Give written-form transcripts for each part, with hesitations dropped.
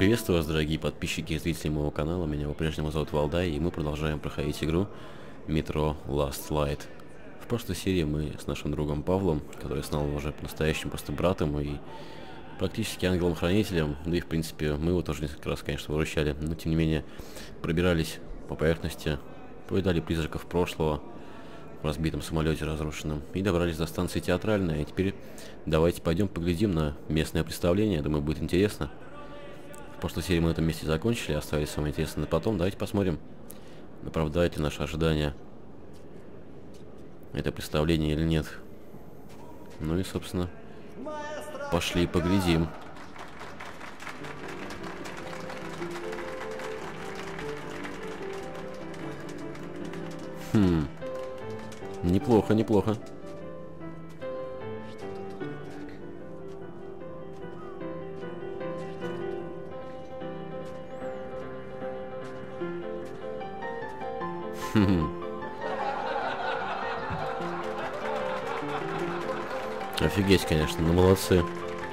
Приветствую вас, дорогие подписчики и зрители моего канала. Меня по-прежнему зовут Валдай, и мы продолжаем проходить игру Metro Last Light. В прошлой серии мы с нашим другом Павлом, который стал уже по-настоящему просто братом и практически ангелом-хранителем, да и в принципе мы его тоже несколько раз, конечно, выручали, но тем не менее пробирались по поверхности, повидали призраков прошлого в разбитом самолете разрушенном и добрались до станции Театральная. И теперь давайте пойдем поглядим на местное представление, думаю, будет интересно. В прошлой серии мы на этом месте закончили, оставили самое интересное на потом. Давайте посмотрим, оправдает ли наше ожидание это представление или нет. Ну и, собственно, пошли поглядим. Неплохо, неплохо. Офигеть, конечно, ну молодцы.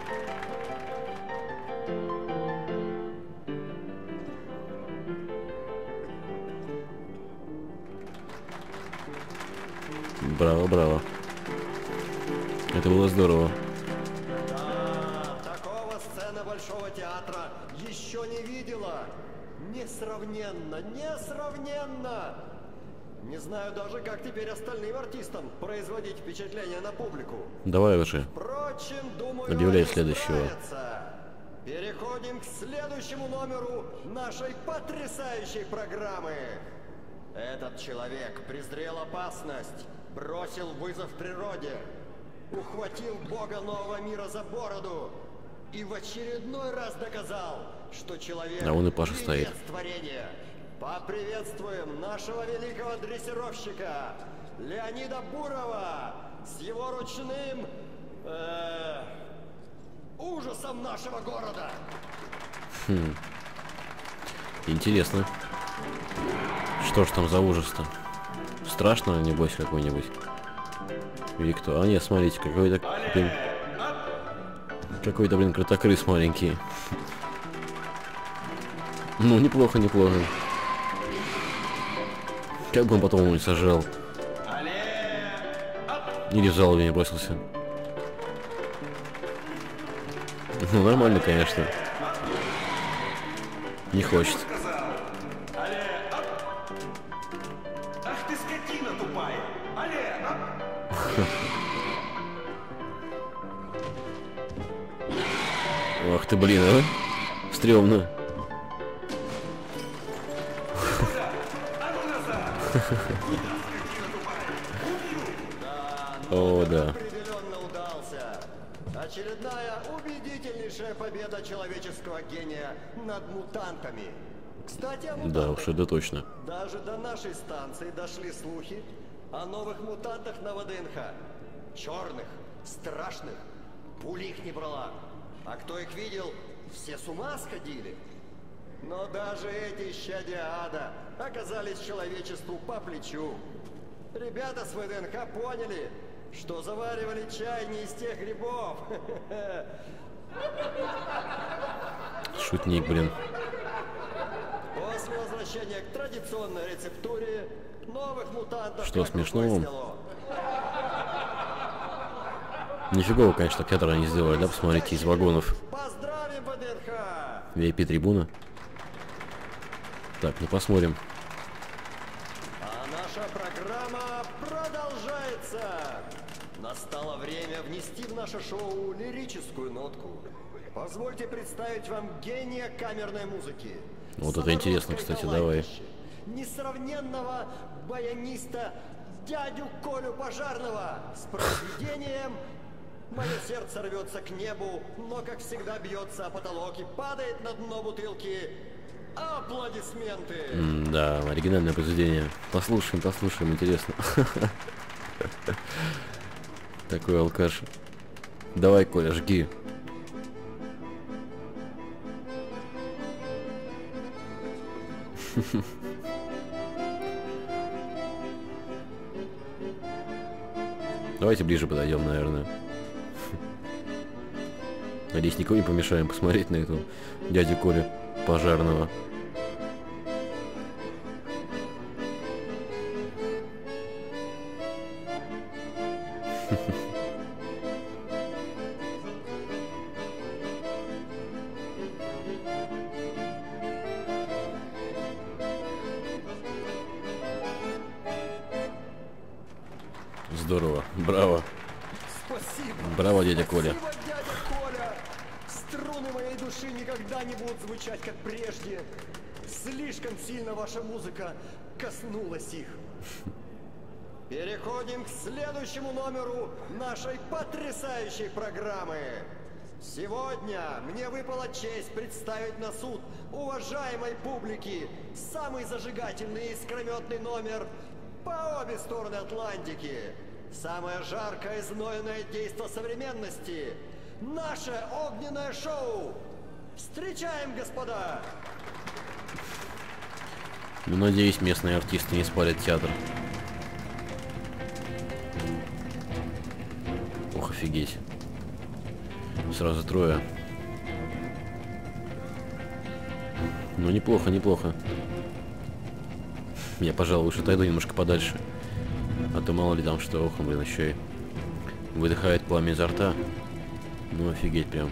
Браво, браво. Это было здорово. Да, такого сцена Большого театра еще не видела. Несравненно, несравненно. Не знаю даже, как теперь остальным артистам производить впечатление на публику. Давай уже. Впрочем, думаю, Объявляй они следующего. справятся. Переходим к следующему номеру нашей потрясающей программы. Этот человек презрел опасность, бросил вызов природе, ухватил бога нового мира за бороду и в очередной раз доказал, что человек А он и Паша стоит. венец творения. Поприветствуем нашего великого дрессировщика Леонида Бурова с его ручным ужасом нашего города. Интересно. Что ж там за ужас-то? Страшно, небось, какой-нибудь? Или кто? А нет, смотрите, какой-то, блин, кротокрыс маленький. Ну, неплохо, неплохо. Как бы он потом его не сожрал. Или в жалобе бросился. Ну, нормально, конечно. Не хочет. Ах ты скотина тупая! Ах ты, блин, а? Стремно. О, да. Определенно удался. Очередная убедительнейшая победа человеческого гения над мутантами. Кстати, о мутантах. Да уж, это точно. Даже до нашей станции дошли слухи о новых мутантах на ВДНХ. Черных, страшных. Пули их не брала. А кто их видел, все с ума сходили. Но даже эти исчадия ада оказались человечеству по плечу. Ребята с ВДНХ поняли, что заваривали чай не из тех грибов. Шутник, блин. После возвращения к традиционной рецептуре новых мутантов Что как смешного? рукой сняло. Нифигово, конечно, театр они сделали, да? Посмотрите, из вагонов. Поздравим ВДНХ! VIP-трибуна. Так, ну посмотрим. А наша программа продолжается. Настало время внести в наше шоу лирическую нотку. Позвольте представить вам гения камерной музыки. Вот это интересно, кстати, давай. Несравненного баяниста дядю Колю Пожарного с произведением «Мое сердце рвется к небу, но, как всегда, бьется о потолок и падает на дно бутылки». Аплодисменты! Да, оригинальное произведение. Послушаем, послушаем, интересно. Такой алкаш. Давай, Коля, жги. Давайте ближе подойдем, наверное. Надеюсь, никому не помешаем посмотреть на эту дядю Колю пожарного. Здорово, браво. Спасибо. Браво, дядя Коля. Спасибо, дядя Коля. Струны моей души никогда не будут звучать, как прежде. Слишком сильно ваша музыка коснулась их. Переходим к следующему номеру нашей потрясающей программы. Сегодня мне выпала честь представить на суд уважаемой публики самый зажигательный и искрометный номер по обе стороны Атлантики. Самое жаркое и знойное действо современности. Наше огненное шоу. Встречаем, господа! Ну, надеюсь, местные артисты не спалят театр. Ох, офигеть. Сразу трое. Ну, неплохо, неплохо. Я, пожалуй, лучше отойду немножко подальше. А то мало ли там что, ох, блин, еще и выдыхает пламя изо рта. Ну, офигеть прям.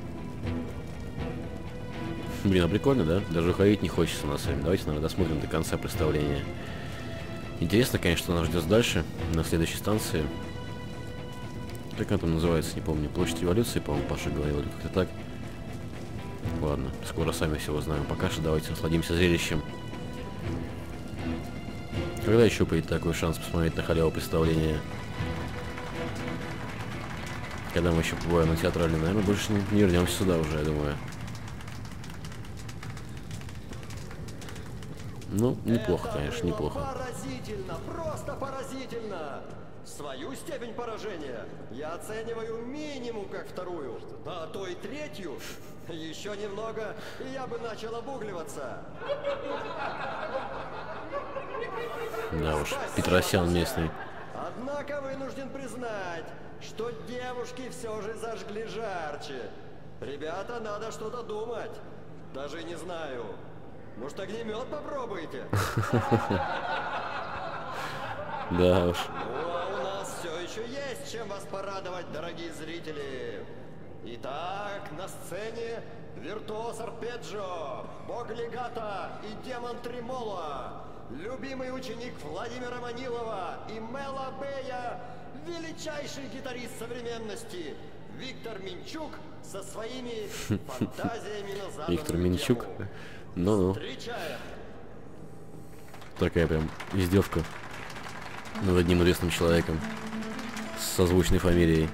Блин, а прикольно, да? Даже уходить не хочется на самом. Давайте, наверное, досмотрим до конца представления. Интересно, конечно, что нас ждет дальше, на следующей станции. Как она там называется, не помню. Площадь Революции, по-моему, Паша говорил, или как-то так. Ладно, скоро сами все узнаем. Пока что давайте насладимся зрелищем. Когда еще будет такой шанс посмотреть на халяву представление? Когда мы еще побываем на театральной, наверное, больше не вернемся сюда уже, я думаю. Ну, неплохо, конечно, неплохо. Поразительно, просто поразительно. Свою степень поражения я оцениваю минимум как вторую, а то и третью. Еще немного, и я бы начал обугливаться. Да уж, Петросян местный. Однако вынужден признать, что девушки все же зажгли жарче. Ребята, надо что-то думать. Даже не знаю. Может, огнемет попробуйте? Да уж. Ну, а у нас все еще есть чем вас порадовать, дорогие зрители. Итак, на сцене виртуоз арпеджио, бог легато и демон тремоло, любимый ученик Владимира Манилова и Мела Бэя, величайший гитарист современности Виктор Минчук со своими фантазиями на заданную Виктор Минчук? тему. Ну-ну. Встречаем! Такая прям издевка над одним известным человеком с созвучной фамилией.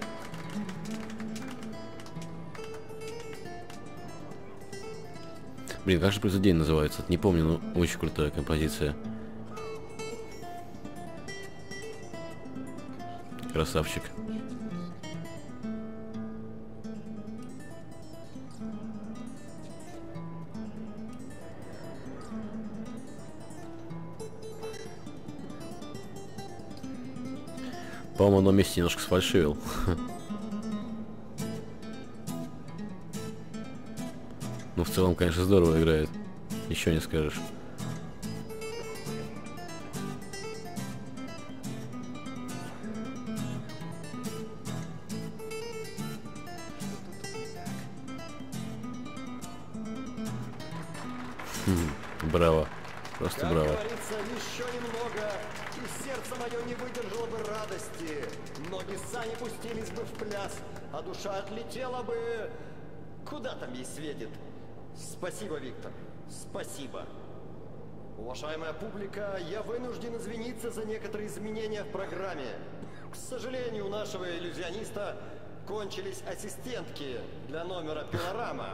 Блин, как же произведение называется? Не помню, но очень крутая композиция. Красавчик. По-моему, он на месте немножко сфальшивил. Ну, в целом, конечно, здорово играет. Еще не скажешь. Браво. Просто Как браво. говорится, еще немного, и сердце мое не выдержало бы радости. Ноги сами пустились бы в пляс, а душа отлетела бы... Куда там ей светит? Спасибо, Виктор. Спасибо. Уважаемая публика, я вынужден извиниться за некоторые изменения в программе. К сожалению, у нашего иллюзиониста кончились ассистентки для номера «Пилорама».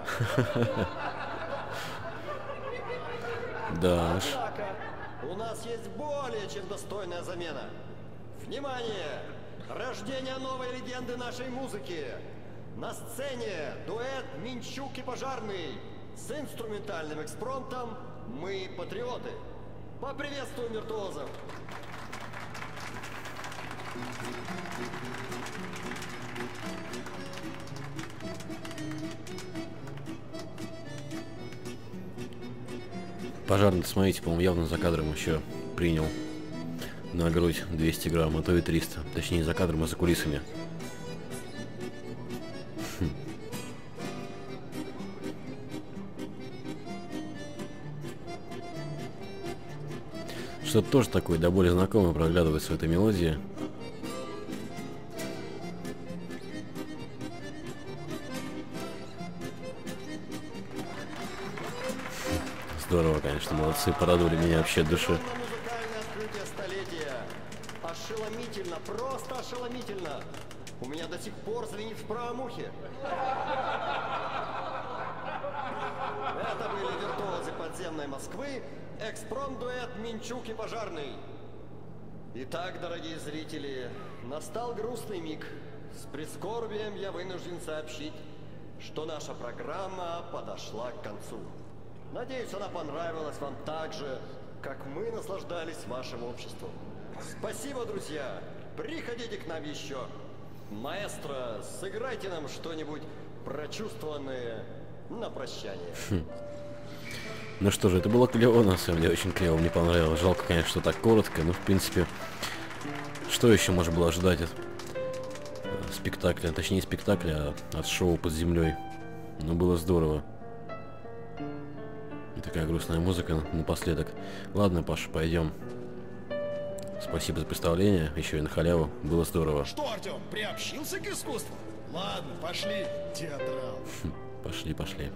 Да уж. Однако, у нас есть более чем достойная замена. Внимание! Рождение новой легенды нашей музыки. На сцене дуэт Минчук и Пожарный с инструментальным экспромтом «Мы патриоты». Поприветствуем виртуозов! Пожарный, смотрите, по-моему, явно за кадром еще принял на грудь 200 грамм, а то и 300. Точнее, не за кадром, а за кулисами. Что-то тоже такое, да более знакомое проглядывается в этой мелодии. Здорово, конечно, молодцы, порадовали меня вообще от души. Музыкальное открытие столетия. Ошеломительно, просто ошеломительно. У меня до сих пор звенит в правом ухе. Это были виртуозы подземной Москвы, экспромт-дуэт Минчук и Пожарный. Итак, дорогие зрители, настал грустный миг. С прискорбием я вынужден сообщить, что наша программа подошла к концу. Надеюсь, она понравилась вам так же, как мы наслаждались вашим обществом. Спасибо, друзья! Приходите к нам еще. Маэстро, сыграйте нам что-нибудь прочувствованное на прощание. Ну что же, это было клево, на самом деле, очень клево, мне понравилось. Жалко, конечно, что так коротко, но в принципе, что еще можно было ожидать от спектакля, точнее не спектакля, а от шоу под землей. Ну, было здорово. И такая грустная музыка напоследок. Ладно, Паша, пойдем. Спасибо за представление, еще и на халяву, было здорово. Что, Артем, приобщился к искусству? Ладно, пошли, театрал. Пошли, пошли.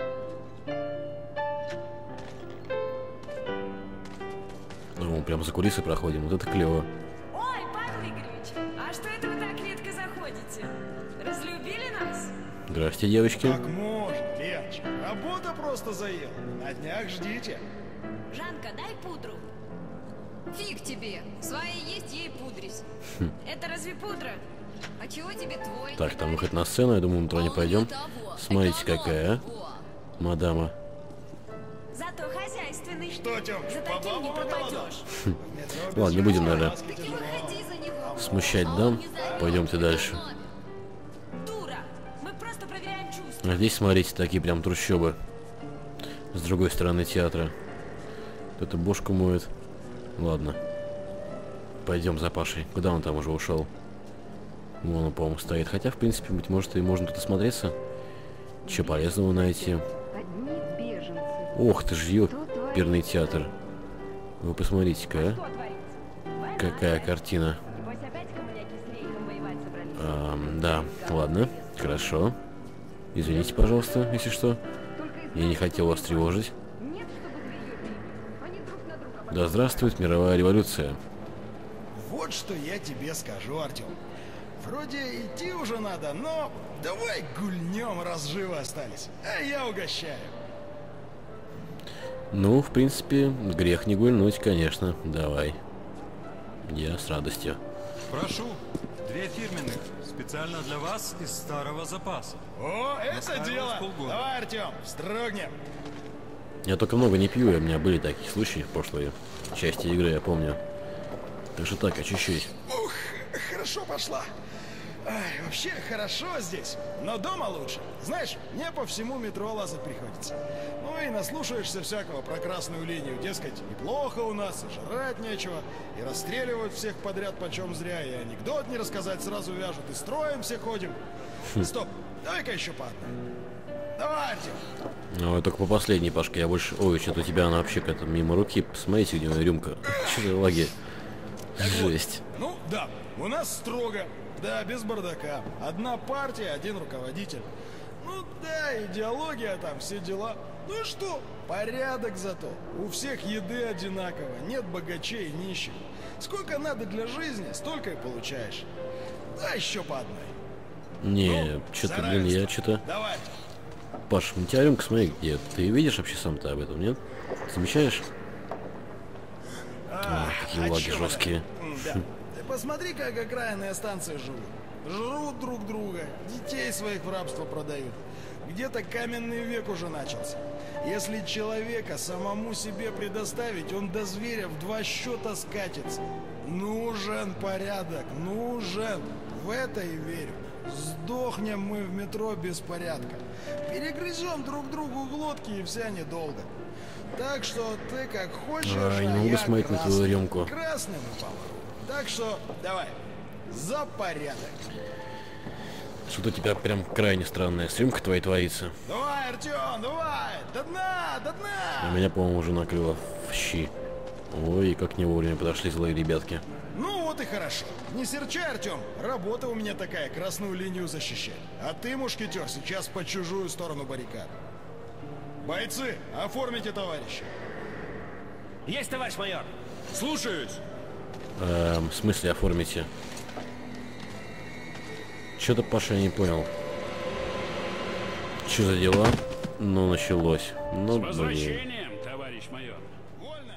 Ну, прям за кулисы проходим, вот это клево. Ой, Павел Игоревич, а что это вы так редко заходите? Разлюбили нас? Здрасте, девочки. Как можно, Леночка? Работа просто заела. На днях ждите. Жанка, дай пудру. Фиг тебе. Свои есть, ей пудрись. Это разве пудра? А чего тебе твой? Так, там выход на сцену, я думаю, мы туда не пойдем. Смотрите, какая, а? Мадама. Зато хозяйственный. Что, Тём, За по таким не бабу пропадешь. Ладно, не будем, наверное, Так и выходи за него. смущать дам. Пойдемте дальше. Дура! Мы просто проверяем чувства. А здесь, смотрите, такие прям трущобы. С другой стороны театра. Кто-то бошку моет. Ладно. Пойдем за Пашей. Куда он там уже ушел? Вон он, по-моему, стоит. Хотя, в принципе, быть может, и можно тут осмотреться. Че полезного найти? Ох ты ж, ёперный театр. Вы посмотрите-ка, а? Какая картина. Да, ладно, хорошо. Извините, пожалуйста, если что. Я не хотел вас тревожить. Да здравствует мировая революция. Вот что я тебе скажу, Артем. Вроде идти уже надо, но давай гульнем, раз живы остались. А я угощаю. Ну, в принципе, грех не гульнуть, конечно. Давай. Я с радостью. Прошу, 2 фирменных, специально для вас из старого запаса. О, это Настаивалось дело! полгода. Давай, Артем, вздрогнем. Я только много не пью, и у меня были такие случаи в прошлой части игры, я помню. Так что так, а чуть-чуть. Ух, хорошо пошла. Ай, вообще хорошо здесь, но дома лучше. Знаешь, мне по всему метро лазать приходится. Ну и наслушаешься всякого про красную линию. Дескать, неплохо у нас, и жрать нечего, и расстреливают всех подряд почем зря, и анекдот не рассказать сразу вяжут, и строим все ходим. Стоп, давай-ка еще по одной. Давай, Артем. Ну, только по последней, Пашка, я больше... Ой, что-то у тебя она вообще как-то мимо руки. Посмотрите, где у нее рюмка. Что за лаги? Жесть. Ну, да, у нас строго. Да, без бардака. Одна партия, один руководитель. Ну да, идеология там, все дела. Ну и что? Порядок зато. У всех еды одинаково, нет богачей и нищих. Сколько надо для жизни, столько и получаешь. Да, еще по одной. Не, Ну, что-то, за блин, я равенство. что-то... Давай. Паш, у тебя рюмка, смотри, где? Ты видишь вообще сам-то об этом, нет? Замечаешь? Такие о лаги чем жесткие. она? Да. Ты посмотри, как окраинные станции живут. Жрут друг друга, детей своих в рабство продают. Где-то каменный век уже начался. Если человека самому себе предоставить, он до зверя в 2 счета скатится. Нужен порядок, нужен. В это и верю. Сдохнем мы в метро без порядка. Перегрызем друг другу глотки, и вся недолго. Так что ты как хочешь, Не могу я смотреть на твою красным. рюмку. Красным упал. Так что давай, за порядок. Что-то у тебя прям крайне странная с рюмкой твоей творится. Давай, Артем, давай! До дна, до А дна! меня, по-моему, уже накрыло в щи. Ой, как не вовремя подошли злые ребятки. Ну вот и хорошо. Не серчай, Артем. Работа у меня такая, красную линию защищать. А ты, мушкетер, сейчас по чужую сторону баррикад. Бойцы, оформите товарища. Есть, товарищ майор! Слушаюсь! В смысле оформите? Что-то Паша я не понял. Что за дела? Ну, началось. Ну, блин. Возвращением, товарищ майор! Вольно!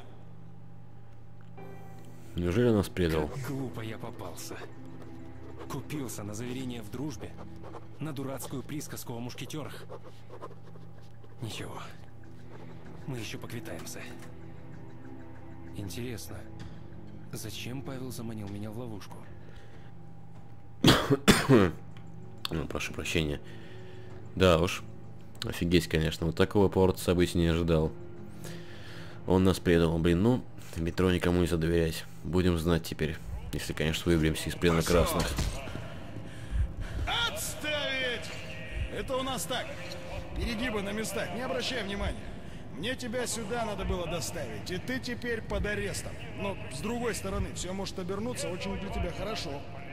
Неужели нас предал? Глупо я попался. Купился на заверение в дружбе, на дурацкую присказку о мушкетерах. Ничего, мы еще поквитаемся. Интересно, зачем Павел заманил меня в ловушку? Ну, прошу прощения. Да уж. Офигеть, конечно. Вот такого поворота событий не ожидал. Он нас предал. Блин, ну, в метро никому нельзя доверять. Будем знать теперь. Если, конечно, выберемся из плена красных. Отставить! Это у нас так. Перегибы на местах, не обращай внимания. Мне тебя сюда надо было доставить, и ты теперь под арестом. Но с другой стороны, все может обернуться очень для тебя хорошо.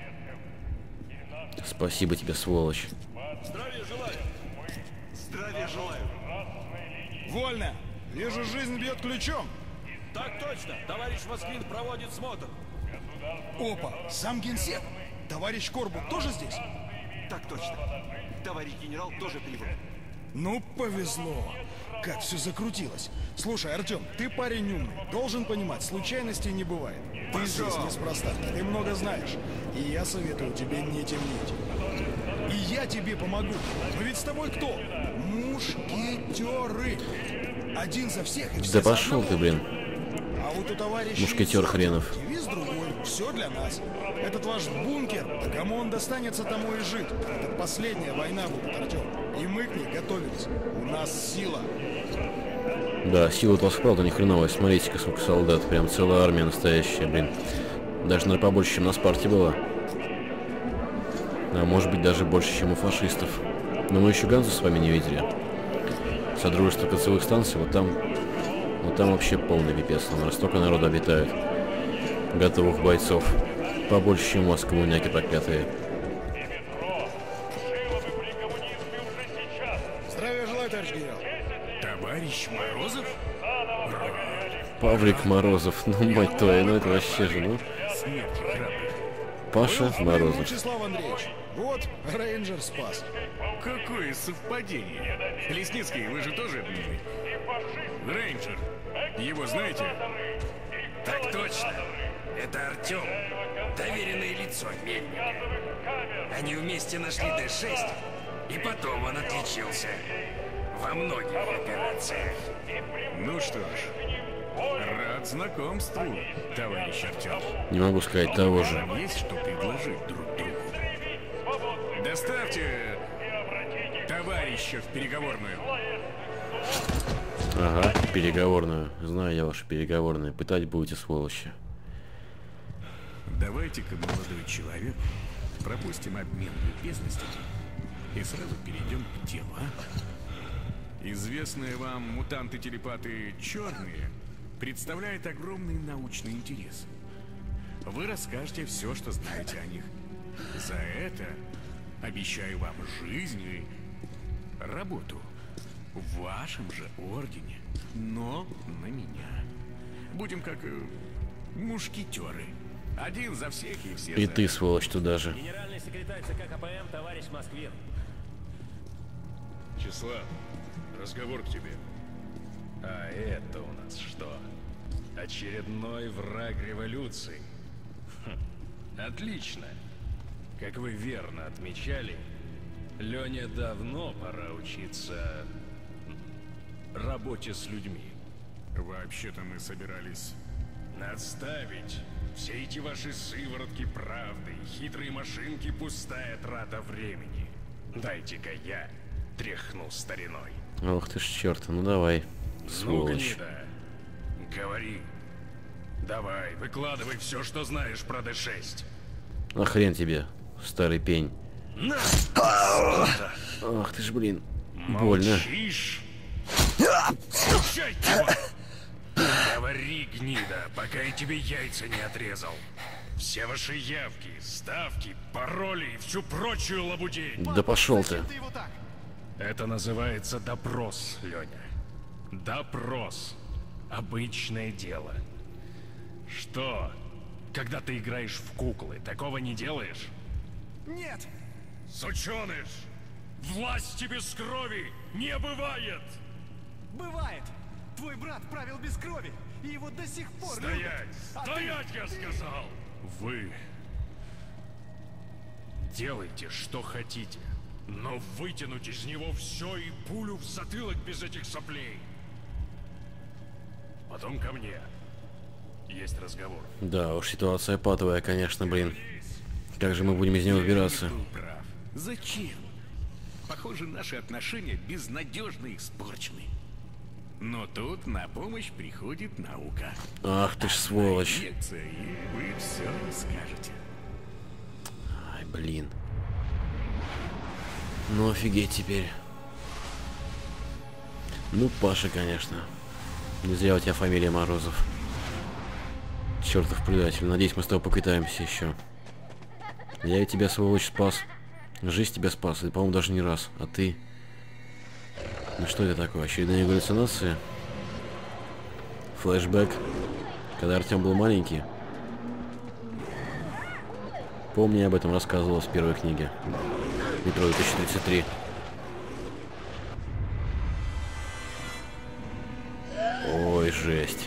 Спасибо тебе, сволочь. Здравия желаю! Здравия желаю! Вольно! Вижу, жизнь бьет ключом. Так точно! Товарищ Москвин проводит смотр. Опа, сам генсек. Товарищ Корбут тоже здесь? Так точно. Товарищ генерал тоже прибыл. Ну, повезло. Как все закрутилось. Слушай, Артем, ты парень умный. Должен понимать, случайностей не бывает. Ты здесь неспроста. Ты много знаешь. И я советую тебе не темнеть. И я тебе помогу. Но ведь с тобой кто? Мушкетеры. Один за всех и все Да за пошел одного. ты, блин. А вот у товарища Мушкетер хренов. девиз другой. Все для нас. Этот ваш бункер, кому он достанется, тому и жить. Это последняя война будет, Артем. И мы к ней готовились. У нас сила. Да, сила-то у вас правда ни хреновая. Смотрите-ка, сколько солдат. Прям целая армия настоящая, блин. Даже, наверное, побольше, чем на Спарте было. А может быть, даже больше, чем у фашистов. Но мы еще Ганзу с вами не видели. Содружество кольцевых станций, вот там вообще полный пипец. Там столько народу обитает. Готовых бойцов. Побольше, чем у вас, коммуняки проклятые. Здравия желаю, товарищ генерал. Товарищ Морозов? Павлик Морозов, ну мать твою, ну это вообще же, ну. Смерть храбрых. Паша Морозов. Вячеслав Андреевич. Вот, рейнджер спас. Какое совпадение. Лесницкий, вы же тоже рейнджер. Его знаете? Так точно. Это Артем, доверенное лицо Мельника. Они вместе нашли Д-6, и потом он отличился во многих операциях. Ну что ж, рад знакомству, товарищ Артем. Не могу сказать того же. Нам есть что предложить друг другу. Доставьте товарища в переговорную. Ага, переговорную. Знаю я ваши переговорные. Пытать будете, сволочи. Давайте-ка, молодой человек, пропустим обмен любезностями и сразу перейдем к делу, а? Известные вам мутанты-телепаты черные представляют огромный научный интерес. Вы расскажете все, что знаете о них. За это обещаю вам жизнь и работу в вашем же ордене, но на меня. Будем как мушкетеры. Один за всех и все И за... ты, сволочь, туда же. Генеральный секретарь ЦК КПМ, товарищ Москвин. Числав, разговор к тебе. А это у нас что? Очередной враг революции. Отлично. Как вы верно отмечали, Лене давно пора учиться работе с людьми. Вообще-то мы собирались... Отставить все эти ваши сыворотки правды, хитрые машинки, пустая трата времени. Дайте-ка я тряхну стариной. Ох ты ж черт, ну давай. Сволочь. Ну, гнида, говори. Давай, выкладывай все, что знаешь про Д6. А хрен тебе, старый пень. На! Ах ты ж, блин. Больно. Молчишь? Включай его! Говори, гнида, пока я тебе яйца не отрезал. Все ваши явки, ставки, пароли и всю прочую лабудень. Да пошел ты. Это называется допрос, Леня. Допрос. Обычное дело. Что? Когда ты играешь в куклы, такого не делаешь? Нет! Сученыш! Власти без крови не бывает! Бывает! Твой брат правил без крови, и его до сих пор Стоять! любят. А Стоять, я сказал! Вы делайте, что хотите, но вытянуть из него все и пулю в затылок без этих соплей. Потом ко мне. Есть разговор. Да уж, ситуация патовая, конечно, блин. Как же мы будем из него выбираться? Был прав. Зачем? Похоже, наши отношения безнадежно испорчены. Но тут на помощь приходит наука. Ах ты ж сволочь. Лекция, и вы все скажете. Ай, блин. Ну офигеть теперь. Ну, Паша, конечно. Не зря у тебя фамилия Морозов. Чертов предатель. Надеюсь, мы с тобой поквитаемся еще. Я и тебя, сволочь, спас. Жизнь тебя спас. И, по-моему, даже не раз. А ты... Ну что это такое? Очередная галлюцинация? Флэшбэк. Когда Артем был маленький. Помню, я об этом рассказывал в первой книге. Метро 2033. Ой, жесть.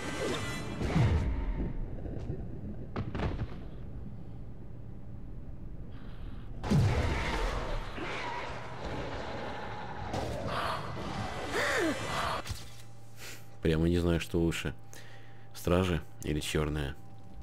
Прямо не знаю, что лучше. Стражи или черная?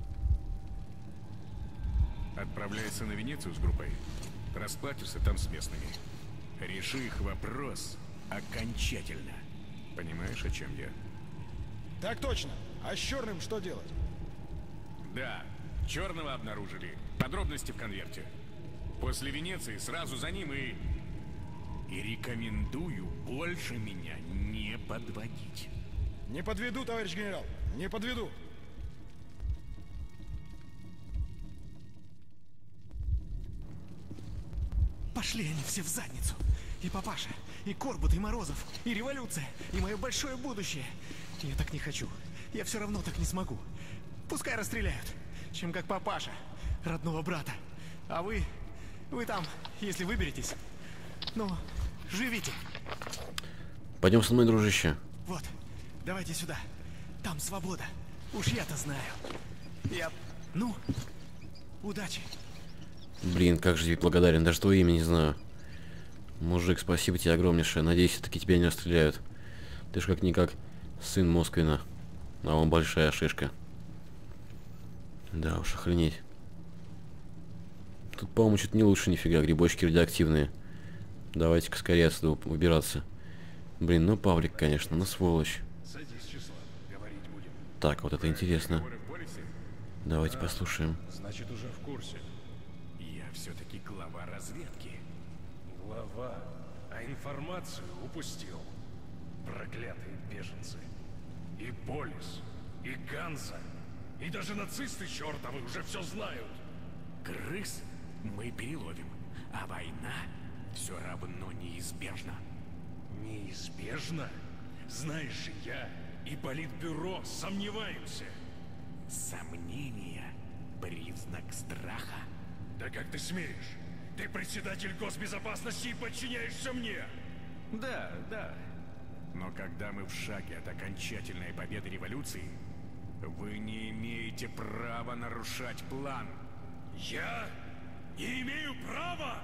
Отправляйся на Венецию с группой. Расплатишься там с местными. Реши их вопрос окончательно. Понимаешь, о чем я? Так точно. А с черным что делать? Да, черного обнаружили. Подробности в конверте. После Венеции сразу за ним и рекомендую больше меня не подводить. Не подведу, товарищ генерал. Не подведу. Пошли они все в задницу. И папаша, и Корбут, и Морозов, и революция, и мое большое будущее. Я так не хочу. Я все равно так не смогу. Пускай расстреляют, чем как папаша, родного брата. А вы там, если выберетесь, ну, живите. Пойдем со мной, дружище. Вот, давайте сюда. Там свобода. Уж я-то знаю. Ну, удачи. Блин, как же тебе благодарен. Даже твое имя не знаю. Мужик, спасибо тебе огромнейшее. Надеюсь, все-таки тебя не расстреляют. Ты ж как-никак сын Москвина. А он большая шишка. Да уж, охренеть. Тут, по-моему, что-то не лучше нифига. Грибочки радиоактивные. Давайте-ка скорее отсюда убираться. Блин, ну Павлик, конечно, ну сволочь. Так, вот это интересно. Давайте послушаем. Значит, уже в курсе. Я все-таки глава разведки. Глава, а информацию упустил. Проклятые беженцы. И Полис, и Ганза, и даже нацисты чертовы уже все знают. Крыс мы переловим, а война все равно неизбежна. Неизбежно? Знаешь же, я и Политбюро сомневаемся. Сомнения — признак страха. Да как ты смеешь? Ты председатель госбезопасности и подчиняешься мне! Да. Но когда мы в шаге от окончательной победы революции, вы не имеете права нарушать план. Я не имею права?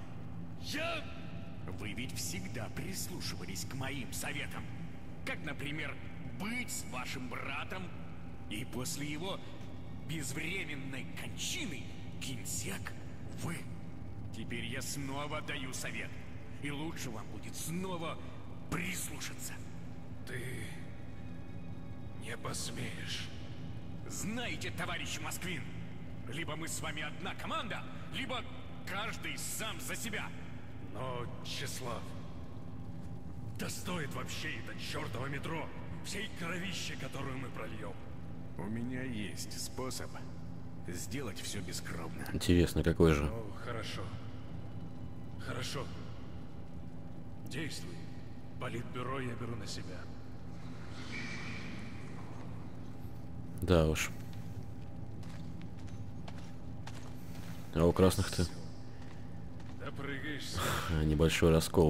Вы ведь всегда прислушивались к моим советам. Как, например, быть с вашим братом и после его безвременной кончины генсек вы. Теперь я снова даю совет. И лучше вам будет снова прислушаться. Ты не посмеешь. Знаете, товарищ Москвин, либо мы с вами одна команда, либо каждый сам за себя. Но, Чеслав, да стоит вообще это чертово метро всей кровище, которую мы прольем. У меня есть способ сделать все бескровно. Интересно, какой же? Ну, хорошо. Хорошо. Действуй. Политбюро я беру на себя. Да уж. А у красных-то Допрыгаешься. небольшой раскол.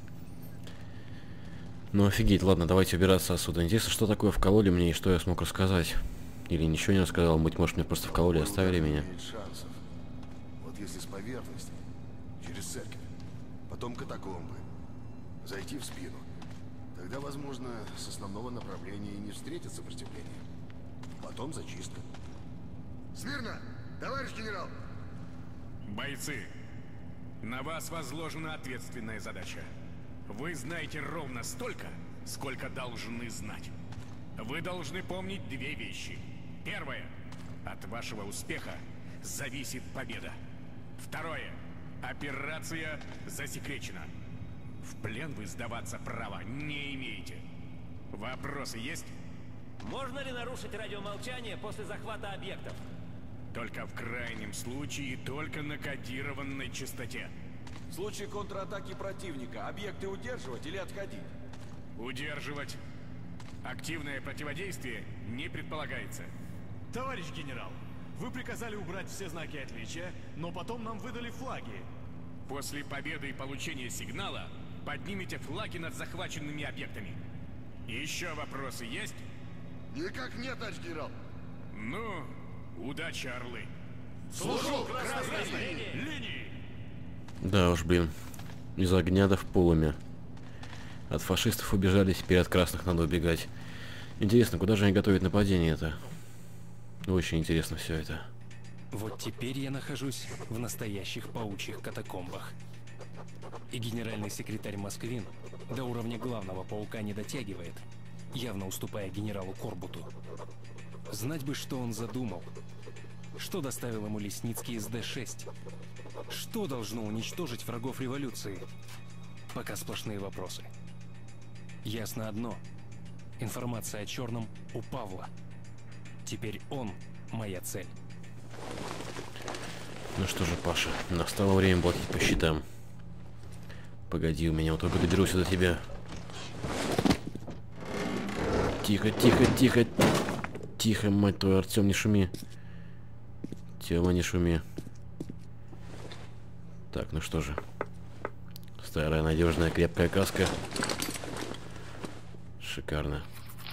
Ну офигеть, ладно, давайте убираться отсюда. Интересно, что такое вкололи мне и что я смог рассказать. Или ничего не рассказал, быть может, мне просто вкололи и оставили меня. Шансов. Вот если с поверхности, через церковь, потом катакомбы, зайти в спину, тогда, возможно, с основного направления и не встретит сопротивление. Потом зачистка. Смирно, товарищ генерал! Бойцы, на вас возложена ответственная задача. Вы знаете ровно столько, сколько должны знать. Вы должны помнить две вещи. Первое. От вашего успеха зависит победа. Второе. Операция засекречена. В плен вы сдаваться права не имеете. Вопросы есть? Можно ли нарушить радиомолчание после захвата объектов? Только в крайнем случае, только на кодированной частоте. В случае контратаки противника объекты удерживать или отходить? Удерживать. Активное противодействие не предполагается. Товарищ генерал, вы приказали убрать все знаки отличия, но потом нам выдали флаги. После победы и получения сигнала поднимите флаги над захваченными объектами. Еще вопросы есть? Никак нет, товарищ генерал. Ну, удачи, орлы. Служу красной линии! Да уж, блин. Из огня да в полуме. От фашистов убежали, теперь от красных надо убегать. Интересно, куда же они готовят нападение-то? Очень интересно все это. Вот теперь я нахожусь в настоящих паучьих катакомбах. И генеральный секретарь Москвин до уровня главного паука не дотягивает, явно уступая генералу Корбуту. Знать бы, что он задумал. Что доставил ему Лесницкий из Д-6? Что должно уничтожить врагов революции? Пока сплошные вопросы. Ясно одно. Информация о Черном у Павла. Теперь он моя цель. Ну что же, Паша, настало время платить по счетам. Погоди, у меня вот только доберусь до тебя. Тихо, тихо, тихо. Тихо, мать твою, Артем, не шуми. Тёма, не шуми. Так, ну что же. Старая, надежная, крепкая каска. Шикарно.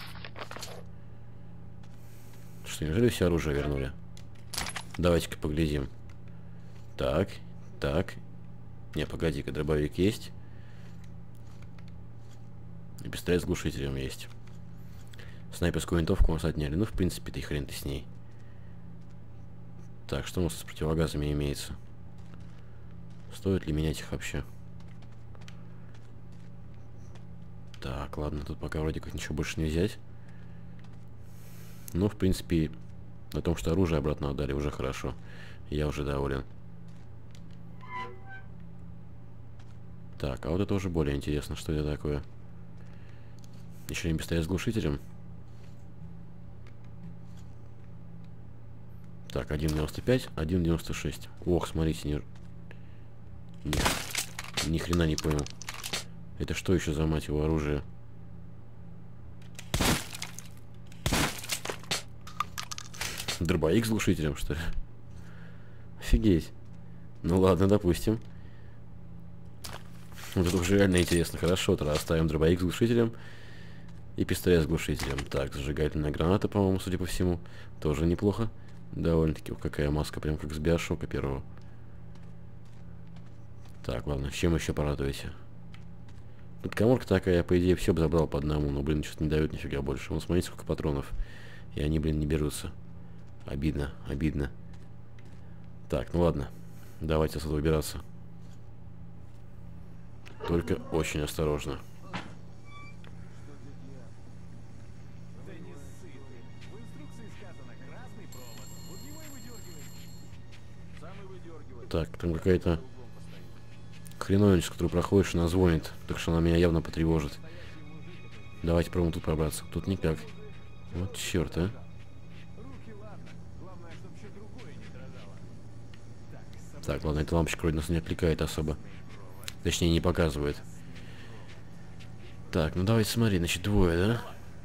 Что, неужели все оружие вернули? Давайте-ка поглядим. Так, так. Не, погоди-ка, дробовик есть. И пистолет с глушителем есть. Снайперскую винтовку у нас отняли. Ну, в принципе, ты хрен ты с ней. Так, что у нас с противогазами имеется? Стоит ли менять их вообще? Так, ладно, тут пока вроде как ничего больше не взять. Ну, в принципе, на том, что оружие обратно отдали, уже хорошо. Я уже доволен. Так, а вот это уже более интересно, что это такое. Еще не пистолет с глушителем. Так, 1.95, 1.96. Ох, смотрите, ни хрена не понял. Это что еще за, мать его, оружие? Дробовик с глушителем, что ли? Офигеть. Ну ладно, допустим. Вот это уже реально интересно. Хорошо, тогда оставим дробовик с глушителем и пистолет с глушителем. Так, зажигательная граната, по-моему, судя по всему. Тоже неплохо. Довольно-таки. Какая маска, прям как с Биошока первого. Так, ладно, чем еще порадуете? Тут каморка такая, я, по идее, все бы забрал по одному, но, блин, что-то не дают нифига больше. Вон, смотрите, сколько патронов. И они, блин, не берутся. Обидно, обидно. Так, ну ладно. Давайте отсюда убираться. Только очень осторожно. Так, там какая-то хреновиночка, которую проходишь, она звонит. Так что она меня явно потревожит. Давайте пробуем тут пробраться. Тут никак. Вот черт, а. Так, ладно, эта лампочка вроде нас не отвлекает особо. Точнее, не показывает. Так, ну давайте смотри, значит, двое, да?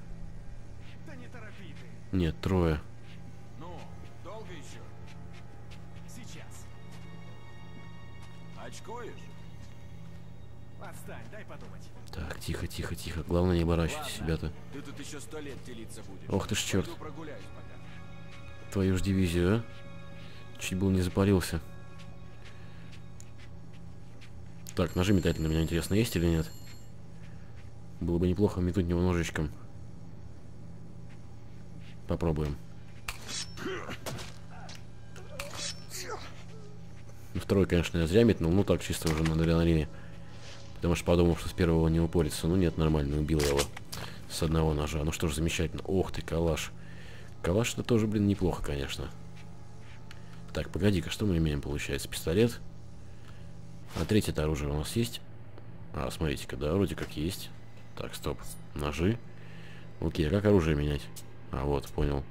Нет, трое. Ну, долго еще? Сейчас. Очкуешь? Отстань, дай подумать. Так, тихо, тихо, тихо. Главное, не оборачивайте себя-то. Ты тут еще 100 лет делиться будешь. Ох ты ж черт. Пойду прогуляюсь пока. Твою ж дивизию, а? Чуть был не запарился. Так, ножи метательные, меня интересно, есть или нет? Было бы неплохо метнуть него ножичком. Попробуем. Ну, второй, конечно, я зря метнул, ну так, чисто уже на адреналине. Потому что подумал, что с первого не упорится. Ну нет, нормально, убил я его. С одного ножа. Ну что ж, замечательно. Ох ты, калаш. Калаш это тоже, блин, неплохо, конечно. Так, погоди-ка, что мы имеем, получается? Пистолет. А третье-то оружие у нас есть? А, смотрите-ка, да, вроде как есть. Так, стоп. Ножи. Окей, а как оружие менять? А, вот, понял.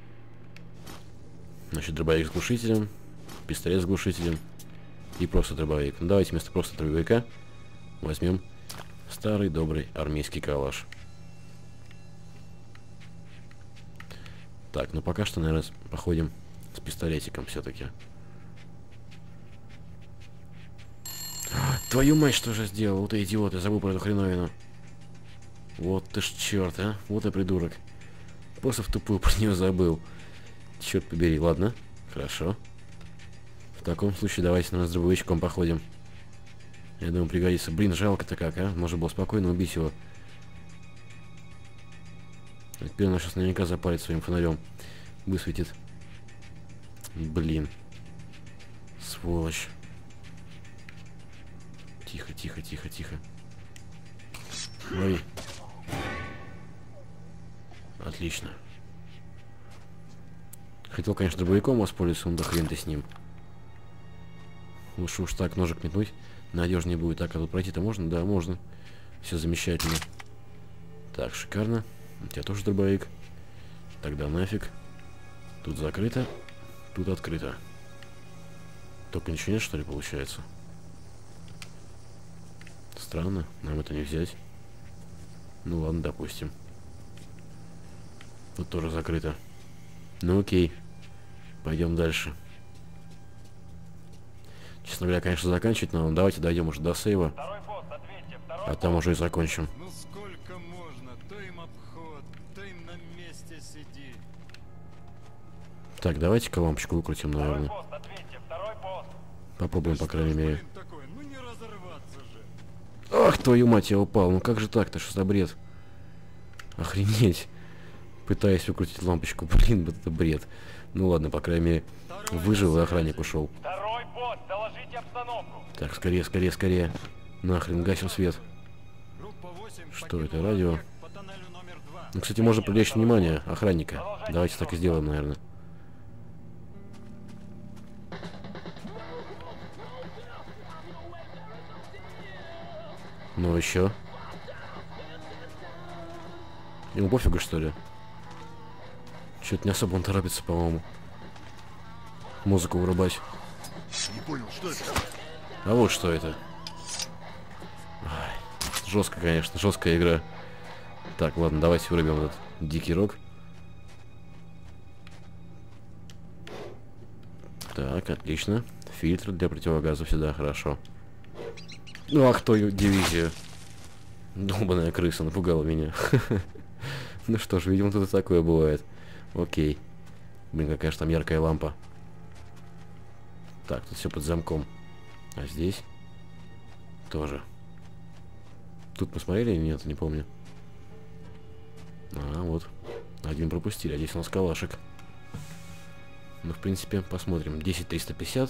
Значит, дробовик с глушителем. Пистолет с глушителем. И просто дробовик. Ну, давайте вместо просто дробовика возьмем старый добрый армейский калаш. Так, ну пока что, наверное, походим с пистолетиком все-таки. Твою мать, что же сделал? Вот ты идиот, я забыл про эту хреновину. Вот ты ж черт, а? Вот и придурок. Просто в тупую про нее забыл. Черт побери, ладно, хорошо. В таком случае давайте, наверное, с дробовичком походим. Я думаю, пригодится. Блин, жалко-то как, а? Можно было спокойно убить его. А теперь он сейчас наверняка запалит своим фонарем. Высветит. Блин. Сволочь. Тихо, тихо, тихо, тихо. Лови. Отлично. Хотел, конечно, дробовиком воспользоваться, но да хрен ты с ним. Лучше уж так ножик метнуть. Надежнее будет. Так, а тут пройти-то можно? Да, можно. Все замечательно. Так, шикарно. У тебя тоже дробовик. Тогда нафиг. Тут закрыто. Тут открыто. Только ничего нет, что ли, получается? Странно. Нам это не взять. Ну ладно, допустим. Тут тоже закрыто. Ну окей. Пойдем дальше. Честно говоря, конечно, заканчивать надо. Давайте дойдем уже до сейва. А там уже и закончим. Ну сколько можно? То им обход, то им на месте сиди. Так, давайте-ка лампочку выкрутим, наверное. Попробуем, по крайней мере. Ну не разорваться же. Ах, твою мать, я упал. Ну как же так-то? Что за бред? Охренеть. Пытаюсь выкрутить лампочку. Блин, это бред. Ну ладно, по крайней мере, выжил и охранник ушел. Второй пост, доложите обстановку. Так, скорее, скорее, скорее. Нахрен, гасим свет. Что это, радио? Ну, кстати, можно привлечь внимание охранника. Давайте так и сделаем, наверное. Ну, еще. Ему пофигу, что ли? Что-то не особо он торопится, по-моему. Музыку вырубать. Не понял, что это? А вот что это. Жестко, конечно, жесткая игра. Так, ладно, давайте вырубим этот дикий рок. Так, отлично. Фильтр для противогаза всегда хорошо. Ну, ах, твою дивизию. Долбаная крыса напугала меня. Ну что ж, видимо, тут и такое бывает. Окей. Блин, какая же там яркая лампа. Так, тут все под замком. А здесь тоже. Тут посмотрели или нет, не помню. А, вот. Один пропустили, а здесь у нас калашик. Ну, в принципе, посмотрим. 10-350.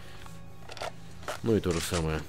Ну и то же самое.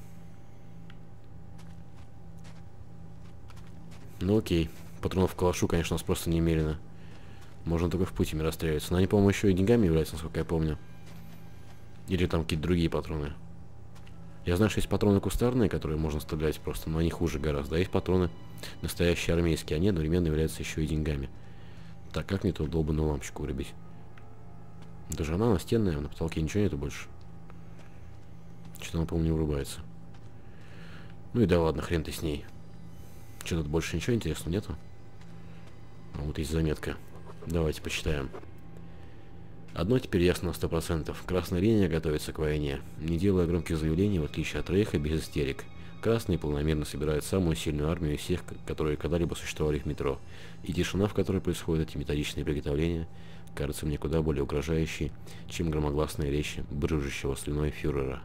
Ну окей. Патронов к калашу, конечно, у нас просто немерено. Можно только в пути расстреливаться. Но они, по-моему, еще и деньгами являются, насколько я помню. Или там какие-то другие патроны. Я знаю, что есть патроны кустарные, которые можно стрелять просто, но они хуже гораздо. А есть патроны настоящие армейские, они одновременно являются еще и деньгами. Так, как мне эту долбаную лампочку вырубить? Даже она настенная, на потолке ничего нету больше. Что-то она, по-моему, не вырубается. Ну и да ладно, хрен ты с ней. Что тут больше ничего интересного нету? А вот есть заметка. Давайте почитаем. Одно теперь ясно на 100%. Красная линия готовится к войне. Не делая громких заявлений, в отличие от Рейха, без истерик. Красные полномерно собирают самую сильную армию из всех, которые когда-либо существовали в метро. И тишина, в которой происходят эти методичные приготовления, кажется мне куда более угрожающей, чем громогласные речи брыжущего слюной фюрера.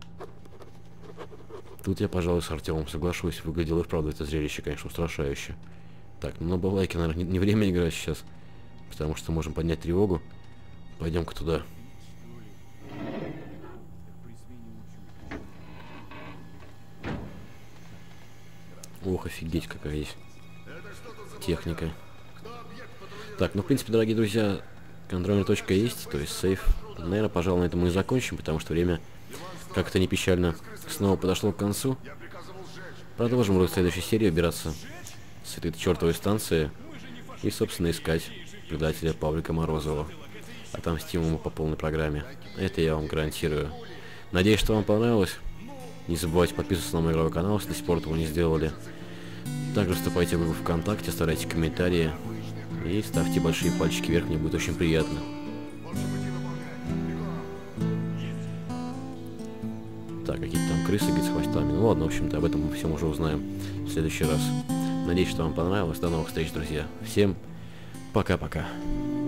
Тут я, пожалуй, с Артемом соглашусь. Выглядело и вправду это зрелище, конечно, устрашающе. Так, ну на балалайке, наверное, не время играть сейчас, потому что можем поднять тревогу. Пойдем-ка туда. Ох, офигеть, какая есть техника. Так, ну, в принципе, дорогие друзья, контрольная точка есть, то есть сейф. Наверное, пожалуй, на этом мы и закончим, потому что время, как это ни печально, снова подошло к концу. Продолжим уже в следующей серии убираться с этой чертовой станции и, собственно, искать предателя Павлика Морозова. Отомстим ему по полной программе. Это я вам гарантирую. Надеюсь, что вам понравилось. Не забывайте подписываться на мой игровой канал, если до сих пор этого не сделали. Также вступайте в группу ВКонтакте, оставляйте комментарии и ставьте большие пальчики вверх, мне будет очень приятно. Так, какие-то там крысы, говорит, с хвостами. Ну ладно, в общем-то, об этом мы всем уже узнаем в следующий раз. Надеюсь, что вам понравилось. До новых встреч, друзья. Всем пока-пока.